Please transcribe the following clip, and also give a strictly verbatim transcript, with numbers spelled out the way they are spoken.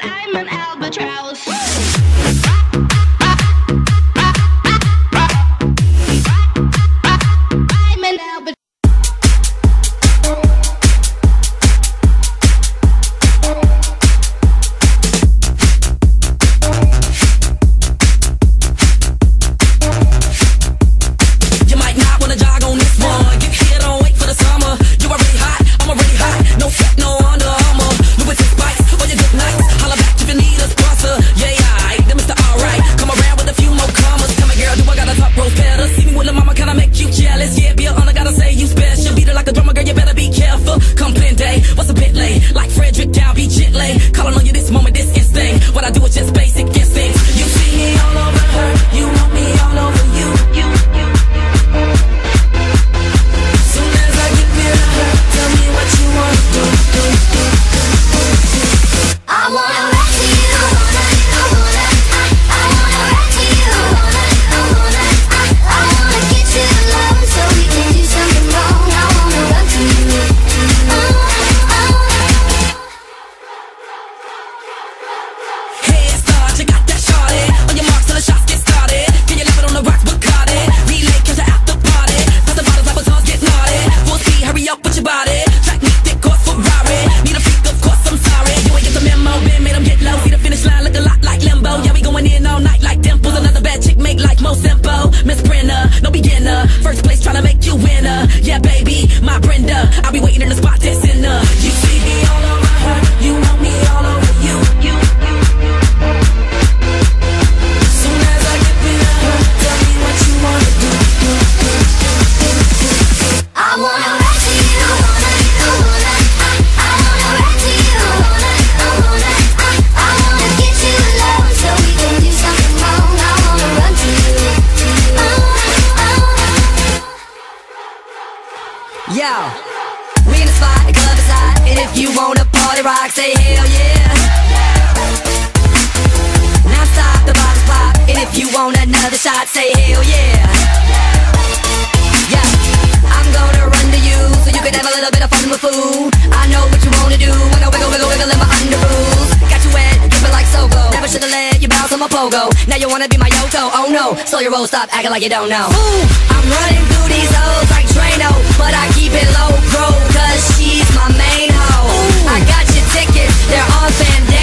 I'm an albatross. I'm an albatross. You might not wanna jog on this one. Get here, don't wait for the summer. You already hot, I'm already hot. No sweat, no Under Armour. Louis Spice, or your good nights. Holla back if you need a sponsor. Yeah, I, then Mister Alright. Come around with a few more commas. Tell me, girl, do I got a top roast better? See me with a mama, can I make you jealous? Yeah, be a honor, gotta say you special. Beat it like a drummer, girl, you better be careful. Come pin day, what's a bit late? Like Frederick down, be gently. Calling on you this moment, this instinct. What I do is just basic instincts. You see me all over her, you want me all over you. You, you. Soon as I get near her, tell me what you wanna do, do, do, do, do. I wanna rap to you. I wanna, I wanna, I, I wanna rap to you. I wanna, I wanna, I, I wanna get you alone so we can do something wrong. I wanna run to you. I wanna, I wanna. Head start, you got that shorty. On your marks till the shots get started. Can you love it on the rocks, Bacardi? Relay, catch her after party. Pass the bottles, apple tongues, get naughty. Full speed, hurry up with your body. Track me, thick course, Ferrari. Need a freak, of course, I'm sorry. You ain't get the memo, Ben made them get low. See the finish line, look a lot like limbo. Yeah, we going in all night like dimples. Another bad chick make like Mo Simple. Miss Brenna, no beginner. First place tryna make you winner. Yeah, baby, my Brenda. I'll be waiting in the spot that's in her. You see me all over her, you want me all over you. You, you. Soon as I get near her, tell me what you wanna do. do, do, do, do, do. I wanna rap to you. I wanna, I wanna, I, I wanna rap to you. I wanna, I wanna, I, I wanna get you alone so we can do something wrong. I wanna run to you. I wanna, I wanna. Yo, we in the spot, the club is hot. And if you wanna party rock, say hell yeah. Now stop, the bottles pop. And if you want another shot, say hell yeah. Yeah, I'm gonna run to you so you can have a little bit of fun with food. I know what you wanna do, wanna wiggle, wiggle, wiggle in my underoos. Got you wet, dripping like Sogo. Never should've let you bounce on my pogo. Now you wanna be my Yoko, oh no. Slow your roll, stop acting like you don't know. Ooh, I'm running through these hoes like Drano, but I keep it low pro, cause she's my main hoe. I got your tickets, they're on Fandango.